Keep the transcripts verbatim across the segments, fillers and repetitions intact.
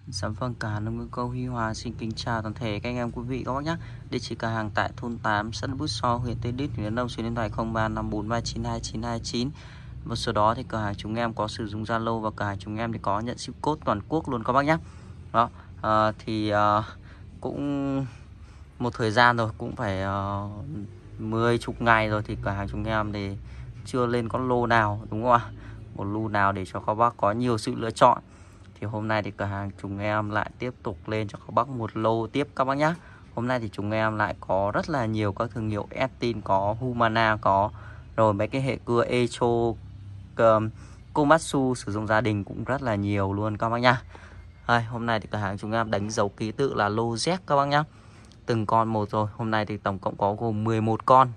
Dạ vâng, cả hàng nông câu Huy Hòa xin kính chào toàn thể các anh em quý vị các bác nhé. Địa chỉ cửa hàng tại thôn tám, xã Bút So, huyện Tây Đít, huyện Yên Đông, số điện thoại không ba năm bốn ba chín hai chín hai chín. Và sau đó thì cửa hàng chúng em có sử dụng Zalo và cửa hàng chúng em thì có nhận ship code toàn quốc luôn các bác nhé. Đó, à, thì à, cũng một thời gian rồi, cũng phải à, mười chục ngày rồi thì cửa hàng chúng em thì chưa lên con lô nào, đúng không ạ? Một lô nào để cho các bác có nhiều sự lựa chọn. Thì hôm nay thì cửa hàng chúng em lại tiếp tục lên cho các bác một lô tiếp các bác nhé. Hôm nay thì chúng em lại có rất là nhiều các thương hiệu Estin, có Humana, có rồi mấy cái hệ cưa Echo, um, Komatsu sử dụng gia đình cũng rất là nhiều luôn các bác nhá. Đây, hôm nay thì cửa hàng chúng em đánh dấu ký tự là lô Z các bác nhá. Từng con một rồi. Hôm nay thì tổng cộng có gồm mười một con.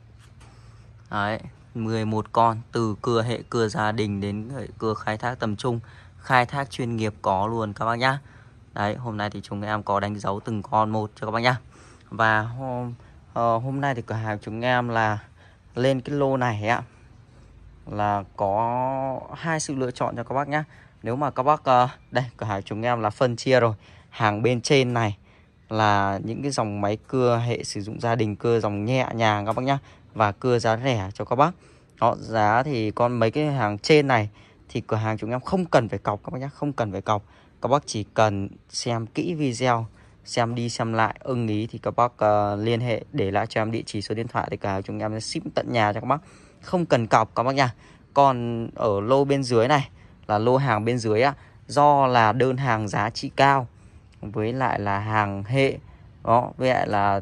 Đấy, mười một con, từ cưa hệ cưa gia đình đến hệ cưa khai thác tầm trung, khai thác chuyên nghiệp có luôn các bác nhá. Đấy, hôm nay thì chúng em có đánh dấu từng con một cho các bác nhá. Và hôm uh, hôm nay thì cửa hàng chúng em là lên cái lô này ạ, là có hai sự lựa chọn cho các bác nhá. Nếu mà các bác uh, đây, cửa hàng chúng em là phân chia rồi. Hàng bên trên này là những cái dòng máy cưa hệ sử dụng gia đình, cưa dòng nhẹ nhàng các bác nhá, và cưa giá rẻ cho các bác. Đó, giá thì con mấy cái hàng trên này thì cửa hàng chúng em không cần phải cọc các bác nhá, không cần phải cọc. Các bác chỉ cần xem kỹ video, xem đi xem lại, ưng ý thì các bác uh, liên hệ để lại cho em địa chỉ số điện thoại thì cửa hàng chúng em sẽ ship tận nhà cho các bác, không cần cọc các bác nha. Còn ở lô bên dưới này là lô hàng bên dưới á, do là đơn hàng giá trị cao với lại là hàng hệ đó, với lại là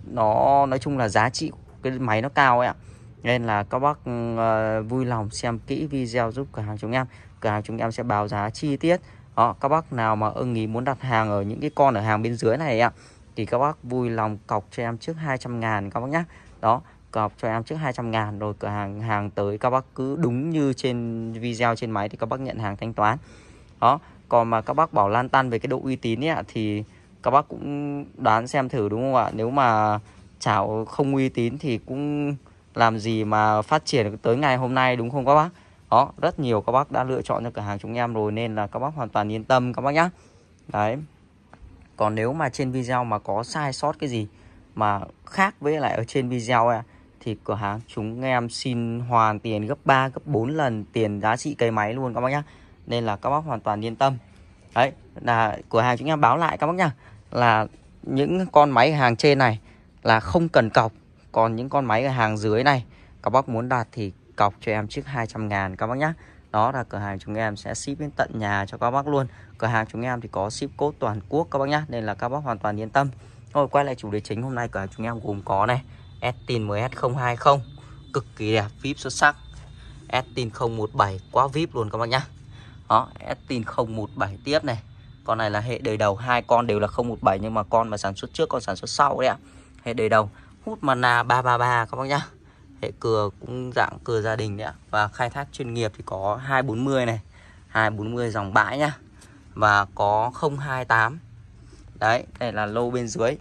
nó nói chung là giá trị cái máy nó cao ấy ạ, nên là các bác uh, vui lòng xem kỹ video giúp cửa hàng chúng em. Cửa hàng chúng em sẽ báo giá chi tiết đó. Các bác nào mà ưng ý muốn đặt hàng ở những cái con ở hàng bên dưới này ạ, thì các bác vui lòng cọc cho em trước hai trăm ngàn các bác nhé. Đó, cọc cho em trước hai trăm ngàn rồi cửa hàng hàng tới các bác cứ đúng như trên video trên máy thì các bác nhận hàng thanh toán. Đó, còn mà các bác bảo lan tăn về cái độ uy tín ấy, thì các bác cũng đoán xem thử đúng không ạ? Nếu mà chảo không uy tín thì cũng làm gì mà phát triển tới ngày hôm nay, đúng không các bác? Đó, rất nhiều các bác đã lựa chọn cho cửa hàng chúng em rồi nên là các bác hoàn toàn yên tâm các bác nhá. Đấy. Còn nếu mà trên video mà có sai sót cái gì mà khác với lại ở trên video ấy, thì cửa hàng chúng em xin hoàn tiền gấp ba, gấp bốn lần tiền giá trị cây máy luôn các bác nhá. Nên là các bác hoàn toàn yên tâm. Đấy, là cửa hàng chúng em báo lại các bác nhá, là những con máy hàng trên này là không cần cọc. Còn những con máy ở hàng dưới này các bác muốn đặt thì cọc cho em trước hai trăm ngàn các bác nhá. Đó là cửa hàng chúng em sẽ ship đến tận nhà cho các bác luôn. Cửa hàng chúng em thì có ship code toàn quốc các bác nhá, nên là các bác hoàn toàn yên tâm. Rồi quay lại chủ đề chính, hôm nay cửa hàng chúng em gồm có này Estin M S không hai không, cực kỳ đẹp, vê i pê xuất sắc. Estin không một bảy quá vê i pê luôn các bác nhá. Đó, Estin không một bảy tiếp này. Con này là hệ đời đầu, hai con đều là không một bảy nhưng mà con mà sản xuất trước con sản xuất sau đấy ạ. Hệ đời đầu, Humana ba ba ba các bác nhá. Hệ cưa cũng dạng cưa gia đình đấy ạ. Và khai thác chuyên nghiệp thì có hai bốn mươi này, hai bốn mươi dòng bãi nhá. Và có không hai tám. Đấy, đây là lô bên dưới.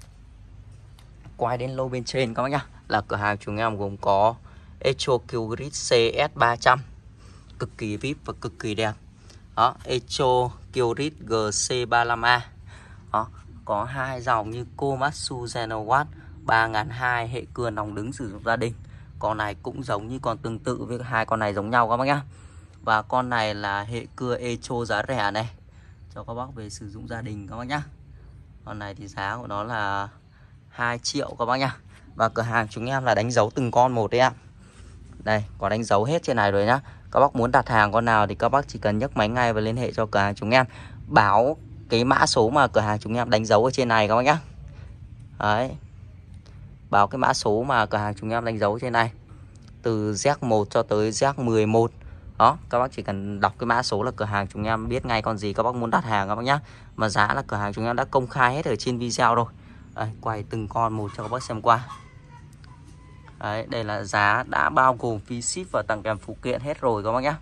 Quay đến lô bên trên các bác nhá, là cửa hàng chúng em gồm có Echo Qgrid C S ba trăm, cực kỳ vê i pê và cực kỳ đẹp. Đó, Echo Qgrid G C ba lăm A. Đó, có hai dòng như Komatsu Genowatt ba nghìn hai trăm hệ cưa nòng đứng sử dụng gia đình. Con này cũng giống như con tương tự với hai con này giống nhau các bác nhá. Và con này là hệ cưa Echo giá rẻ này, cho các bác về sử dụng gia đình các bác nhá. Con này thì giá của nó là hai triệu các bác nhá. Và cửa hàng chúng em là đánh dấu từng con một đấy ạ. Đây, có đánh dấu hết trên này rồi nhá. Các bác muốn đặt hàng con nào thì các bác chỉ cần nhấc máy ngay và liên hệ cho cửa hàng chúng em, báo cái mã số mà cửa hàng chúng em đánh dấu ở trên này các bác nhá. Đấy, báo cái mã số mà cửa hàng chúng em đánh dấu trên này, từ Z một cho tới Z mười một. Đó, các bác chỉ cần đọc cái mã số là cửa hàng chúng em biết ngay con gì các bác muốn đặt hàng các bác nhá. Mà giá là cửa hàng chúng em đã công khai hết ở trên video rồi. Đây, quay từng con một cho các bác xem qua. Đấy, đây là giá đã bao gồm phí ship và tặng kèm phụ kiện hết rồi các bác nhá.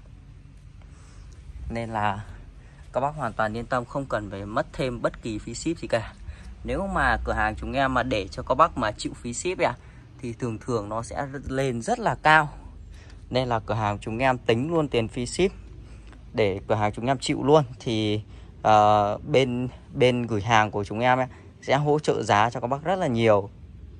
Nên là các bác hoàn toàn yên tâm, không cần phải mất thêm bất kỳ phí ship gì cả. Nếu mà cửa hàng chúng em mà để cho các bác mà chịu phí ship à, thì thường thường nó sẽ lên rất là cao. Nên là cửa hàng chúng em tính luôn tiền phí ship để cửa hàng chúng em chịu luôn. Thì uh, bên bên gửi hàng của chúng em ấy, sẽ hỗ trợ giá cho các bác rất là nhiều.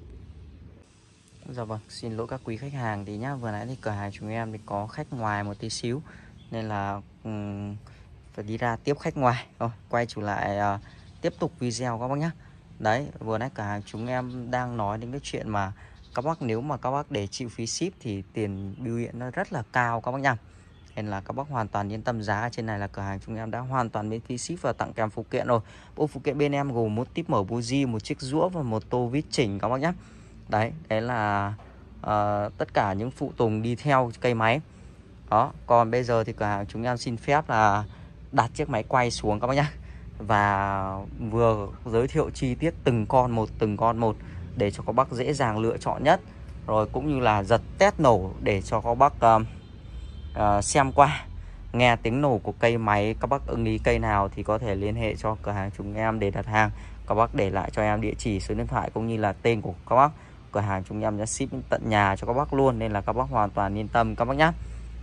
Dạ vâng, xin lỗi các quý khách hàng thì nhá, vừa nãy thì cửa hàng chúng em thì có khách ngoài một tí xíu nên là um, phải đi ra tiếp khách ngoài. Rồi, quay trở lại uh, tiếp tục video các bác nhá. Đấy, vừa nãy cửa hàng chúng em đang nói đến cái chuyện mà các bác nếu mà các bác để chịu phí ship thì tiền bưu điện nó rất là cao các bác nhá. Nên là các bác hoàn toàn yên tâm, giá trên này là cửa hàng chúng em đã hoàn toàn miễn phí ship và tặng kèm phụ kiện rồi. Bộ phụ kiện bên em gồm một típ mở buji, một chiếc rũa và một tô vít chỉnh các bác nhé. Đấy, đấy là uh, tất cả những phụ tùng đi theo cây máy. Đó, còn bây giờ thì cửa hàng chúng em xin phép là đặt chiếc máy quay xuống các bác nhé. Và vừa giới thiệu chi tiết từng con một, từng con một để cho các bác dễ dàng lựa chọn nhất. Rồi cũng như là giật test nổ để cho các bác uh, uh, xem qua. Nghe tiếng nổ của cây máy, các bác ưng ý cây nào thì có thể liên hệ cho cửa hàng chúng em để đặt hàng. Các bác để lại cho em địa chỉ, số điện thoại cũng như là tên của các bác. Cửa hàng chúng em sẽ ship tận nhà cho các bác luôn, nên là các bác hoàn toàn yên tâm các bác nhé.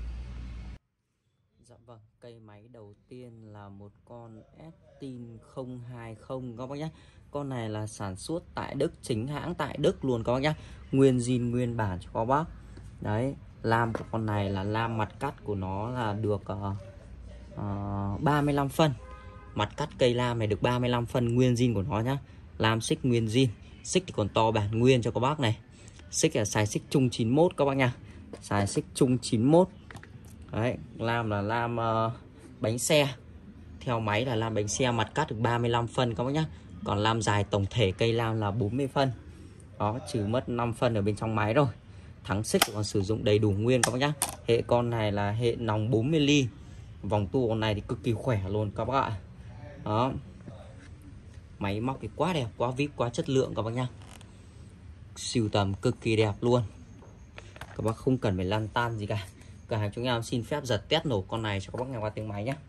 Dạ vâng, cây máy đầu tiên là một con Estin không hai không các bác nhé. Con này là sản xuất tại Đức, chính hãng tại Đức luôn các bác nhé. Nguyên zin nguyên bản cho các bác. Đấy, lam của con này là lam mặt cắt của nó là được uh, uh, ba mươi lăm phân. Mặt cắt cây lam này được ba mươi lăm phân nguyên zin của nó nhá. Lam xích nguyên zin. Xích thì còn to bản nguyên cho các bác này. Xích là xài xích chung chín mốt các bác nha. Xài xích chung chín mốt. Đấy, lam là lam uh, bánh xe. Theo máy là lam bánh xe, mặt cắt được ba mươi lăm phân các bác nhá. Còn lam dài tổng thể cây lam là bốn mươi phân. Đó, trừ mất năm phân ở bên trong máy rồi. Thắng xích còn sử dụng đầy đủ nguyên các bác nhá. Hệ con này là hệ nòng bốn mươi ly. Vòng tua con này thì cực kỳ khỏe luôn các bác ạ. Đó. Máy móc thì quá đẹp, quá vip, quá chất lượng các bác nhá. Sưu tầm cực kỳ đẹp luôn. Các bác không cần phải lăn tan gì cả. Cửa hàng chúng em xin phép giật test nổ con này cho các bác nghe qua tiếng máy nhé.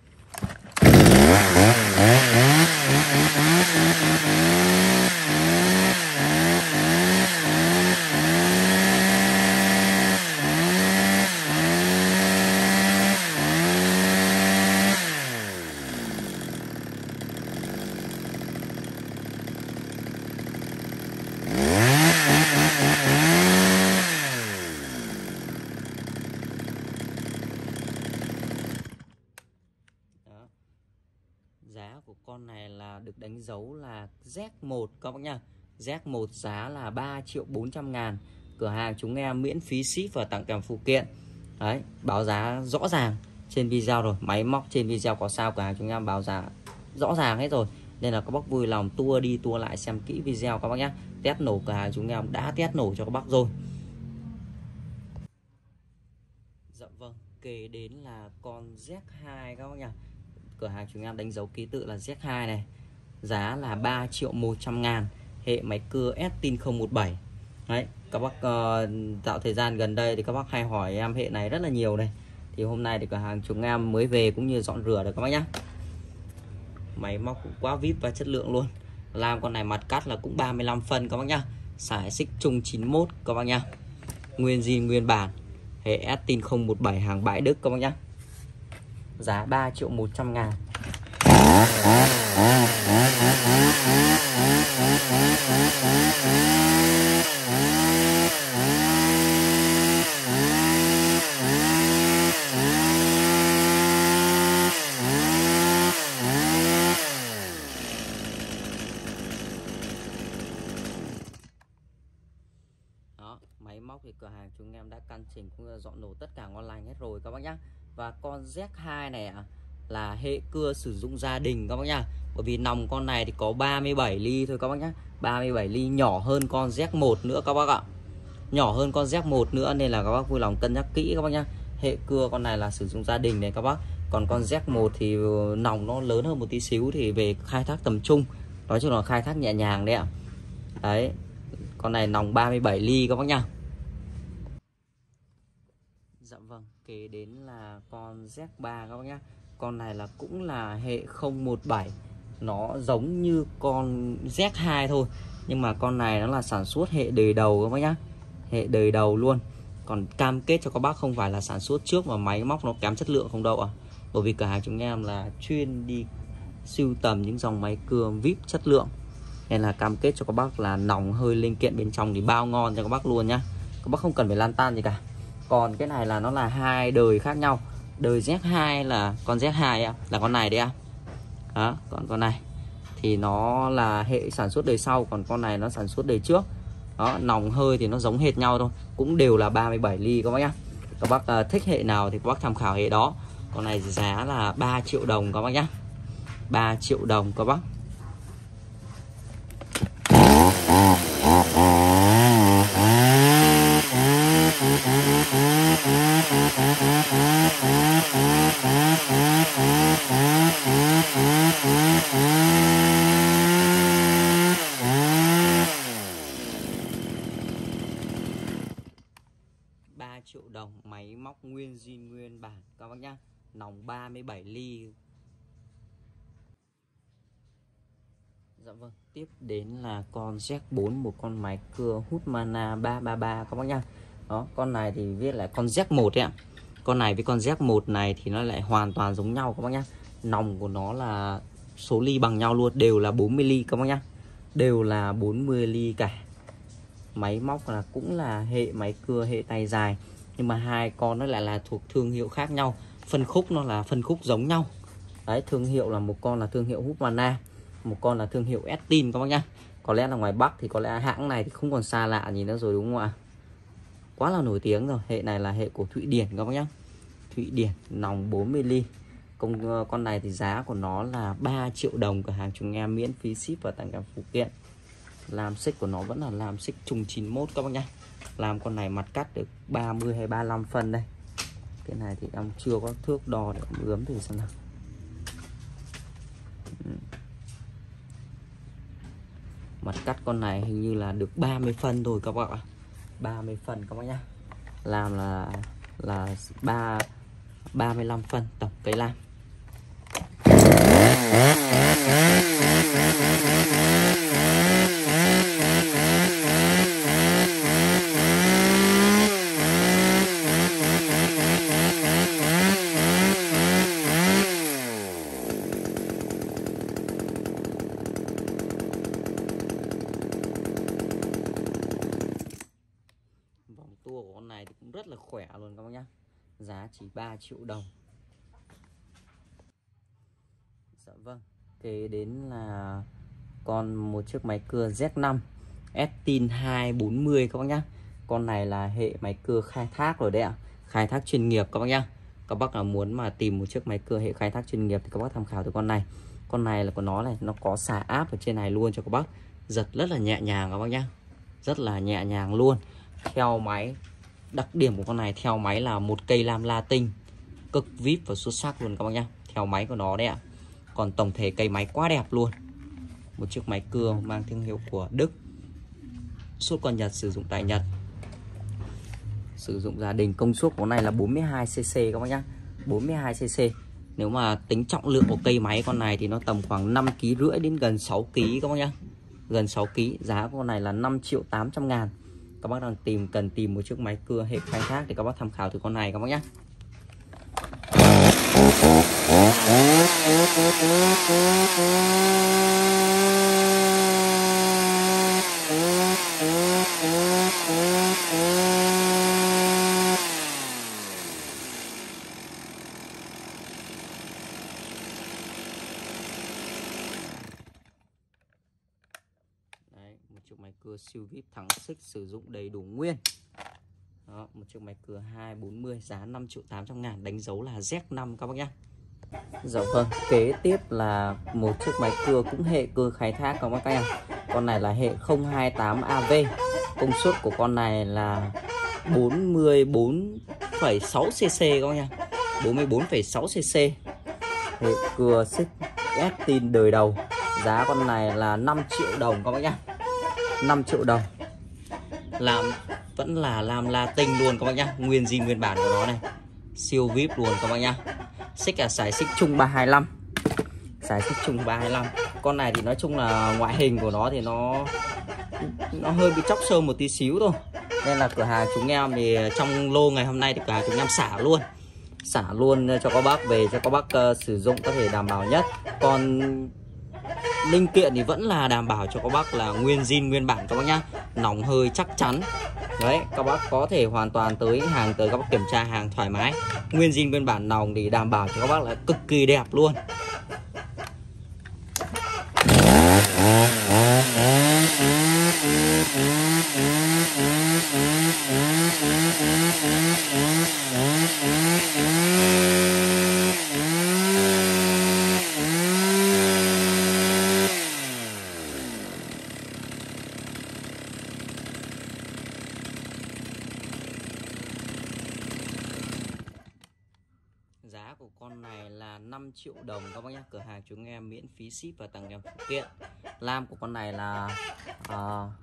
Giá của con này là được đánh dấu là Z một các bác nhá. Z một giá là ba triệu bốn trăm ngàn. Cửa hàng chúng em miễn phí ship và tặng kèm phụ kiện. Đấy, báo giá rõ ràng trên video rồi. Máy móc trên video có sao cửa hàng chúng em báo giá rõ ràng hết rồi. Nên là các bác vui lòng tua đi tua lại xem kỹ video các bác nhá. Test nổ cửa hàng chúng em đã test nổ cho các bác rồi. Dạ vâng, kể đến là con Z hai các bác nhá. Cửa hàng chúng em đánh dấu ký tự là Z hai này. Giá là ba triệu một trăm ngàn. Hệ máy cưa Estin không một bảy. Đấy, các bác uh, dạo thời gian gần đây thì các bác hay hỏi em hệ này rất là nhiều này. Thì hôm nay thì cửa hàng chúng em mới về cũng như dọn rửa được các bác nhá. Máy móc cũng quá vip và chất lượng luôn. Làm con này mặt cắt là cũng ba mươi lăm phân các bác nhá. Xài xích chung chín mốt các bác nhá. Nguyên zin nguyên bản. Hệ Estin không một bảy hàng bãi Đức các bác nhá. Giá ba triệu một trăm ngàn. Đó, máy móc thì cửa hàng chúng em đã căn chỉnh cũng là dọn nổ tất cả ngon lành hết rồi các bác nhá. Và con Z hai này à, là hệ cưa sử dụng gia đình các bác nhá. Bởi vì nòng con này thì có ba mươi bảy ly thôi các bác nhá. ba mươi bảy ly, nhỏ hơn con Z một nữa các bác ạ. Nhỏ hơn con Z một nữa nên là các bác vui lòng cân nhắc kỹ các bác nhá. Hệ cưa con này là sử dụng gia đình này các bác. Còn con Z một thì nòng nó lớn hơn một tí xíu thì về khai thác tầm trung. Nói chung là khai thác nhẹ nhàng đấy ạ. Đấy, con này nòng ba mươi bảy ly các bác nhá. Dạ vâng, kế đến là con Z ba các bác nhá. Con này là cũng là hệ không một bảy. Nó giống như con Z hai thôi. Nhưng mà con này nó là sản xuất hệ đời đầu các bác nhá. Hệ đời đầu luôn. Còn cam kết cho các bác không phải là sản xuất trước mà máy móc nó kém chất lượng không đâu ạ. À. Bởi vì cửa hàng chúng em là chuyên đi sưu tầm những dòng máy cưa vê i pê chất lượng, nên là cam kết cho các bác là nòng hơi linh kiện bên trong thì bao ngon cho các bác luôn nhá. Các bác không cần phải lan tan gì cả. Còn cái này là nó là hai đời khác nhau. Đời Z hai là con Z hai ạ, là con này đấy ạ. Đó, còn con này thì nó là hệ sản xuất đời sau, còn con này nó sản xuất đời trước. Đó, nòng hơi thì nó giống hệt nhau thôi, cũng đều là ba mươi bảy ly các bác nhá. Các bác uh, thích hệ nào thì các bác tham khảo hệ đó. Con này giá là ba triệu đồng các bác nhá. ba triệu đồng các bác. ba triệu đồng, máy móc nguyên zin nguyên bản các bác nhá. Nòng ba mươi bảy ly. Dạ vâng, tiếp đến là con Z bốn, một con máy cưa hút mana ba ba ba các bác nhá. Đó, con này thì viết là con Z một đấy ạ. Con này với con Z một này thì nó lại hoàn toàn giống nhau các bác nhá. Nòng của nó là số ly bằng nhau luôn, đều là bốn mươi ly các bác nhá. Đều là bốn mươi ly cả. Máy móc là cũng là hệ máy cưa hệ tay dài, nhưng mà hai con nó lại là thuộc thương hiệu khác nhau. Phân khúc nó là phân khúc giống nhau. Đấy, thương hiệu là một con là thương hiệu Husqvarna, một con là thương hiệu Estin các bác nhá. Có lẽ là ngoài Bắc thì có lẽ hãng này thì không còn xa lạ gì nữa rồi đúng không ạ? Quá là nổi tiếng rồi. Hệ này là hệ của Thụy Điển các bác nhá. Thụy Điển, nòng bốn mươi ly. Con, con này thì giá của nó là ba triệu đồng, cửa hàng chúng em miễn phí ship và tặng kèm phụ kiện. Làm xích của nó vẫn là làm xích trùng chín mốt các bác nhá. Làm con này mặt cắt được ba mươi hay ba mươi lăm phân đây. Cái này thì em chưa có thước đo để ướm thử xem nào. Mặt cắt con này hình như là được ba mươi phân thôi các bác ạ. ba mươi phân các bác nhá. Làm là là ba ba mươi lăm phân tổng cây lam. Vòng tua của con này thì cũng rất là khỏe luôn các bác nhá. Giá chỉ ba triệu đồng. Dạ vâng. Kế đến là con một chiếc máy cưa Z năm Estin hai bốn mươi các bác nhá. Con này là hệ máy cưa khai thác rồi đấy ạ. Khai thác chuyên nghiệp các bác nhá. Các bác là muốn mà tìm một chiếc máy cưa hệ khai thác chuyên nghiệp thì các bác tham khảo từ con này. Con này là của nó này, nó có xà áp ở trên này luôn cho các bác. Giật rất là nhẹ nhàng các bác nhá. Rất là nhẹ nhàng luôn. Theo máy, đặc điểm của con này theo máy là một cây lam latin cực vip và xuất sắc luôn các bác nhá. Theo máy của nó đấy ạ. Còn tổng thể cây máy quá đẹp luôn. Một chiếc máy cưa mang thương hiệu của Đức, xuất qua Nhật, sử dụng tại Nhật, sử dụng gia đình. Công suất của con này là bốn mươi hai xê xê các bác nhá. bốn mươi hai xê xê. Nếu mà tính trọng lượng của cây máy con này thì nó tầm khoảng năm ki lô gam rưỡi đến gần sáu ki lô gam các bác nhá. Gần sáu ki lô gam. Giá của con này là năm triệu tám trăm ngàn. Các bác đang tìm cần tìm một chiếc máy cưa hệ khai thác thì các bác tham khảo từ con này các bác nhé. Đấy, một chiếc máy cưa siêu vip thắng xích sử dụng đầy đủ nguyên. Đó, một chiếc máy cưa hai bốn mươi giá năm triệu tám trăm ngàn, đánh dấu là Z năm các bác nhé. Dạ vâng, kế tiếp là một chiếc máy cưa cũng hệ cưa khai thác các bác em. Con này là hệ không hai tám A V. Công suất của con này là bốn mươi bốn phẩy sáu xê xê các bác nha. bốn mươi bốn phẩy sáu xê xê. Hệ cưa xích Estin đời đầu. Giá con này là năm triệu đồng các bác nhá. năm triệu đồng. Làm vẫn là làm latin luôn các bác nhá. Nguyên zin nguyên bản của nó này. Siêu vip luôn các bác nhá. Xích là sải xích chung ba hai lăm. Sải xích chung ba hai lăm. Con này thì nói chung là ngoại hình của nó thì nó nó hơi bị chóc sơn một tí xíu thôi. Nên là cửa hàng chúng em thì trong lô ngày hôm nay thì cửa hàng chúng em xả luôn. xả luôn cho các bác về cho các bác uh, sử dụng có thể đảm bảo nhất. Còn linh kiện thì vẫn là đảm bảo cho các bác là nguyên zin nguyên bản các bác nhá, nòng hơi chắc chắn. Đấy, các bác có thể hoàn toàn tới hàng tới các bác kiểm tra hàng thoải mái. Nguyên zin nguyên bản nòng thì đảm bảo cho các bác là cực kỳ đẹp luôn. Giá của con này là năm triệu đồng các bác nhé. Cửa hàng chúng em miễn phí ship và tặng kèm phụ kiện. Lam của con này là uh,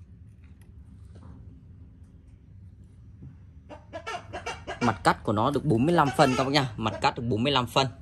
mặt cắt của nó được bốn mươi lăm phân các bác nhá. Mặt cắt được bốn mươi lăm phân.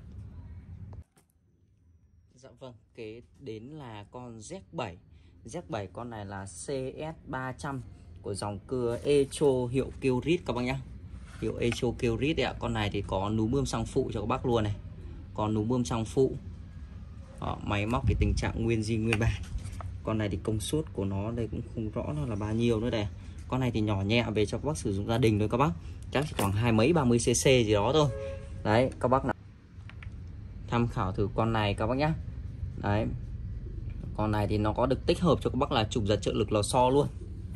Dạ vâng, kế đến là con Z bảy. Z bảy con này là C S ba trăm của dòng cưa Echo hiệu Kyrit các bác nhá. Hiệu Echo Kyrit đấy ạ. Con này thì có núm bơm xăng phụ cho các bác luôn này. Còn núm bơm xăng phụ. Đó, máy móc thì tình trạng nguyên zin nguyên bản. Con này thì công suất của nó đây cũng không rõ nó là bao nhiêu nữa đây. Con này thì nhỏ nhẹ về cho các bác sử dụng gia đình thôi các bác. Chắc chỉ khoảng hai mấy ba mươi cc gì đó thôi. Đấy, các bác nào tham khảo thử con này các bác nhá. Đấy. Con này thì nó có được tích hợp cho các bác là trục giật trợ lực lò xo luôn.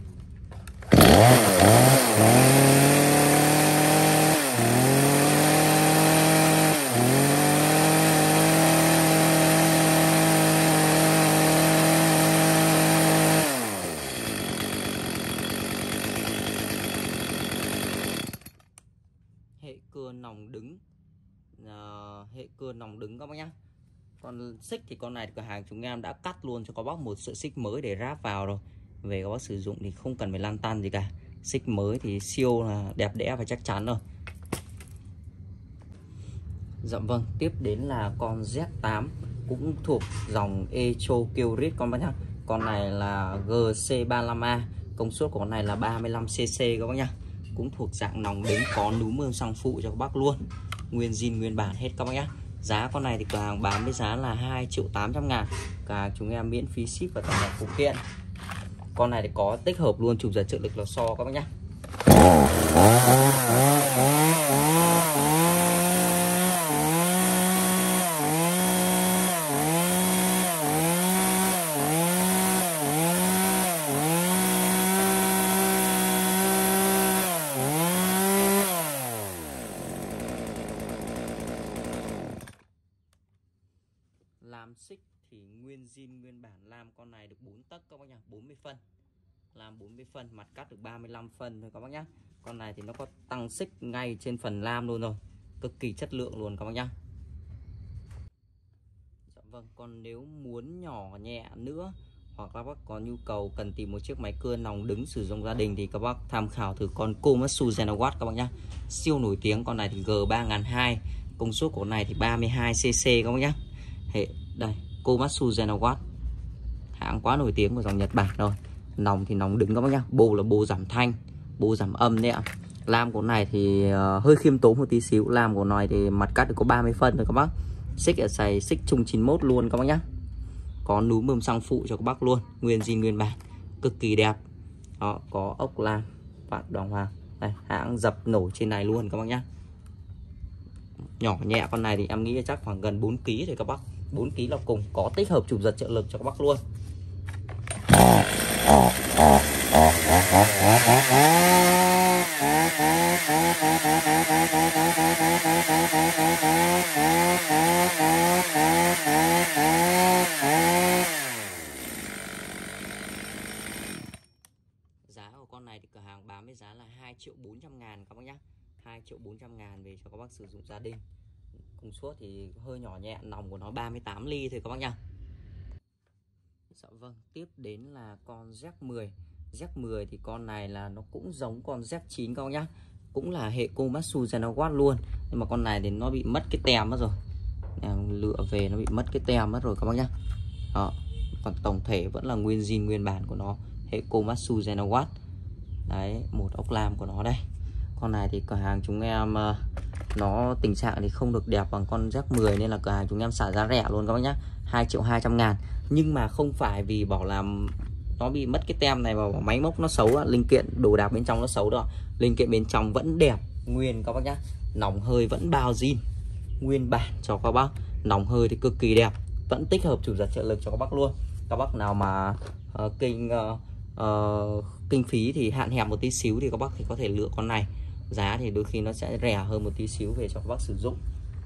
Hệ cưa nòng đứng, uh, hệ cưa nòng đứng các bác nhá. Còn xích thì con này cửa hàng chúng em đã cắt luôn cho các bác một sợi xích mới để ráp vào rồi. Về các bác sử dụng thì không cần phải lăn tăn gì cả. Xích mới thì siêu là đẹp đẽ và chắc chắn rồi. Dạ vâng, tiếp đến là con Z tám cũng thuộc dòng Echo Kyrit con bác nhá. Con này là G C ba mươi lăm A, công suất của con này là ba mươi lăm cc các bác nhá. Cũng thuộc dạng nòng đứng, có núm bơm xăng phụ cho các bác luôn. Nguyên zin nguyên bản hết các bác nhá. Giá con này thì cửa hàng bán với giá là hai triệu tám trăm ngàn. Cả chúng em miễn phí ship và tặng phụ kiện. Con này thì có tích hợp luôn trục giật trợ lực lò xo các bác nhá. Làm xích thì nguyên zin nguyên bản, làm con này được bốn tấc các bác nhá, bốn mươi phân. Làm bốn mươi phân, mặt cắt được ba mươi lăm phân thôi các bác nhá. Con này thì nó có tăng xích ngay trên phần lam luôn rồi. Cực kỳ chất lượng luôn các bác nhá. Dạ vâng, còn nếu muốn nhỏ nhẹ nữa hoặc các bác có nhu cầu cần tìm một chiếc máy cưa nòng đứng sử dụng gia đình thì các bác tham khảo thử con Komatsu Zenawatt các bác nhá. Siêu nổi tiếng, con này thì G ba nghìn hai trăm, công suất của con này thì ba mươi hai cc các bác nhá. Hệ đây, Komatsu Zenawatt, hãng quá nổi tiếng của dòng Nhật Bản rồi. Nòng thì nòng đứng các bác nhá, bô là bô giảm thanh, bô giảm âm đấy ạ. Lam của này thì uh, hơi khiêm tốn một tí xíu. Lam của này thì mặt cắt được có ba mươi phân thôi các bác. Xích ở xài xích chung chín mốt luôn các bác nhá. Có núm bơm xăng phụ cho các bác luôn, nguyên zin nguyên bản, cực kỳ đẹp. Đó, có ốc lam vạn đàng hoàng. Đây, hãng dập nổi trên này luôn các bác nhá. Nhỏ nhẹ, con này thì em nghĩ chắc khoảng gần bốn ki lô gam thôi các bác. bốn ki lô gam là cùng, có tích hợp trục giật trợ lực cho các bác luôn. Giá của con này thì cửa hàng bán với giá là hai triệu bốn trăm ngàn các bác nhá. hai triệu bốn trăm ngàn về cho các bác sử dụng gia đình. Công suất thì hơi nhỏ nhẹ, nòng của nó ba mươi tám ly thôi các bác nhá. Dạ vâng, tiếp đến là con Z mười. Z mười thì con này là nó cũng giống con Z chín các bác nhá. Cũng là hệ Komatsu Zenawatt luôn. Nhưng mà con này thì nó bị mất cái tem mất rồi. Lựa về nó bị mất cái tem mất rồi các bác nhá. Đó. Còn tổng thể vẫn là nguyên zin nguyên bản của nó, hệ Komatsu Zenawatt. Đấy, một ốc lam của nó đây. Con này thì cửa hàng chúng em uh, nó tình trạng thì không được đẹp bằng con Z mười nên là cửa hàng chúng em xả giá rẻ luôn các bác nhá, hai triệu hai trăm ngàn. Nhưng mà không phải vì bảo là nó bị mất cái tem này và máy móc nó xấu, linh kiện đồ đạc bên trong nó xấu đâu, linh kiện bên trong vẫn đẹp nguyên các bác nhá, nòng hơi vẫn bao zin nguyên bản cho các bác, nòng hơi thì cực kỳ đẹp, vẫn tích hợp chủ giật trợ lực cho các bác luôn. Các bác nào mà uh, kinh uh, uh, kinh phí thì hạn hẹp một tí xíu thì các bác thì có thể lựa con này, giá thì đôi khi nó sẽ rẻ hơn một tí xíu về cho các bác sử dụng.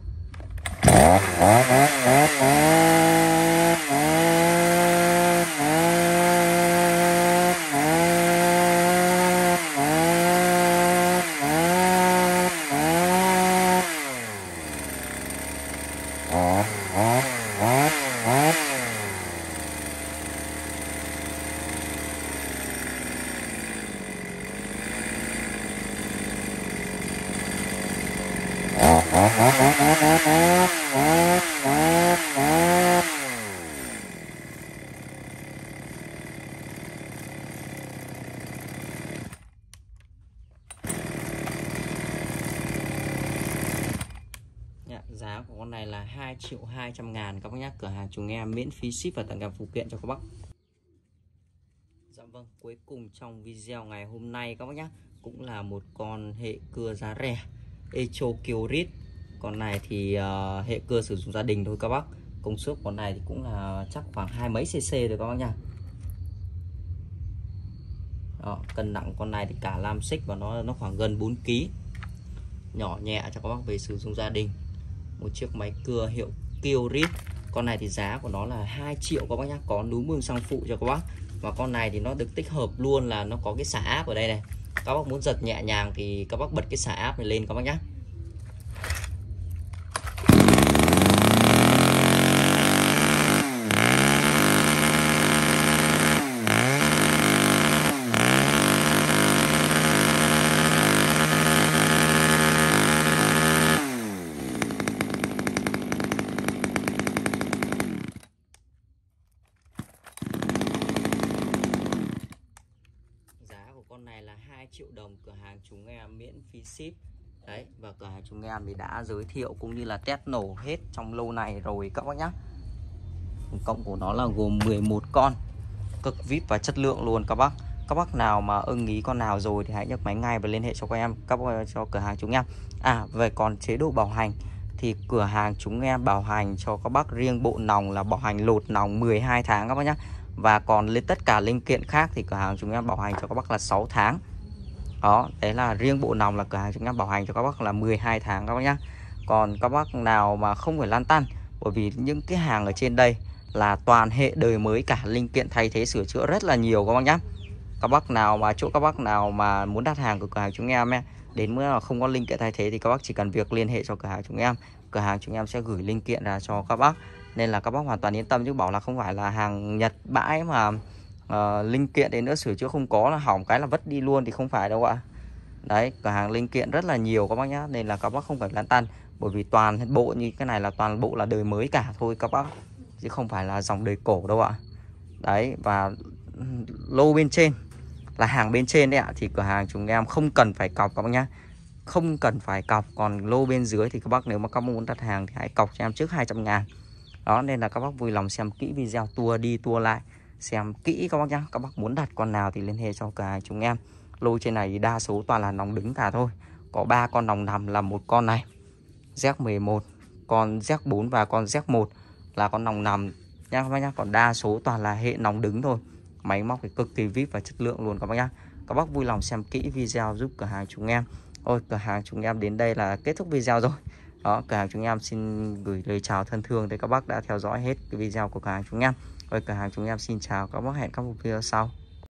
Giá của con này là hai triệu hai trăm ngàn các bác nhé. Cửa hàng chúng em miễn phí ship và tặng kèm phụ kiện cho các bác. Dạ vâng, cuối cùng trong video ngày hôm nay các bác nhé, cũng là một con hệ cưa giá rẻ Echo Kyrit. Con này thì uh, hệ cưa sử dụng gia đình thôi các bác. Công suất con này thì cũng là chắc khoảng hai mấy cc rồi các bác nha. Đó, cân nặng con này thì cả lam xích và nó nó khoảng gần bốn ki lô gam. Nhỏ nhẹ cho các bác về sử dụng gia đình. Một chiếc máy cưa hiệu Kyrit. Con này thì giá của nó là hai triệu các bác nhá, có núm mương xăng phụ cho các bác. Và con này thì nó được tích hợp luôn là nó có cái xả áp ở đây này. Các bác muốn giật nhẹ nhàng thì các bác bật cái xả áp này lên các bác nhá. Con này là hai triệu đồng, cửa hàng chúng em miễn phí ship. Đấy, và cửa hàng chúng em thì đã giới thiệu cũng như là test nổ hết trong lô này rồi các bác nhá. Cộng của nó là gồm mười một con, cực vê i pê và chất lượng luôn các bác. Các bác nào mà ưng ý con nào rồi thì hãy nhấc máy ngay và liên hệ cho các em, các bác, cho cửa hàng chúng em. À, về còn chế độ bảo hành thì cửa hàng chúng em bảo hành cho các bác riêng bộ nòng là bảo hành lột nòng mười hai tháng các bác nhá. Và còn lên tất cả linh kiện khác thì cửa hàng chúng em bảo hành cho các bác là sáu tháng. Đó, đấy là riêng bộ nòng là cửa hàng chúng em bảo hành cho các bác là mười hai tháng các bác nhá. Còn các bác nào mà không phải lăn tăn, bởi vì những cái hàng ở trên đây là toàn hệ đời mới cả, linh kiện thay thế sửa chữa rất là nhiều các bác nhá. Các bác nào mà chỗ các bác nào mà muốn đặt hàng của cửa hàng chúng em ấy, đến มื่không có linh kiện thay thế thì các bác chỉ cần việc liên hệ cho cửa hàng chúng em, cửa hàng chúng em sẽ gửi linh kiện ra cho các bác. Nên là các bác hoàn toàn yên tâm, chứ bảo là không phải là hàng Nhật bãi mà uh, linh kiện đến nữa sửa chữa không có là hỏng cái là vứt đi luôn thì không phải đâu ạ. Đấy, cửa hàng linh kiện rất là nhiều các bác nhá, nên là các bác không phải lăn tăn, bởi vì toàn bộ như cái này là toàn bộ là đời mới cả thôi các bác, chứ không phải là dòng đời cổ đâu ạ. Đấy, và lô bên trên là hàng bên trên đấy ạ, thì cửa hàng chúng em không cần phải cọc các bác nhá, không cần phải cọc. Còn lô bên dưới thì các bác nếu mà các bác muốn đặt hàng thì hãy cọc cho em trước hai trăm ngàn. Đó, nên là các bác vui lòng xem kỹ video tua đi tua lại, xem kỹ các bác nhá. Các bác muốn đặt con nào thì liên hệ cho cửa hàng chúng em. Lô trên này đa số toàn là nòng đứng cả thôi. Có ba con nòng nằm là một con này Z mười một, con Z bốn và con Z một là con nòng nằm nha các bác nhá. Còn đa số toàn là hệ nòng đứng thôi. Máy móc thì cực kỳ vê i pê và chất lượng luôn các bác nhá. Các bác vui lòng xem kỹ video giúp cửa hàng chúng em. Ôi, cửa hàng chúng em đến đây là kết thúc video rồi. Đó, cửa hàng chúng em xin gửi lời chào thân thương tới các bác đã theo dõi hết cái video của cửa hàng chúng em. Ôi, cửa hàng chúng em xin chào các bác, hẹn các video sau.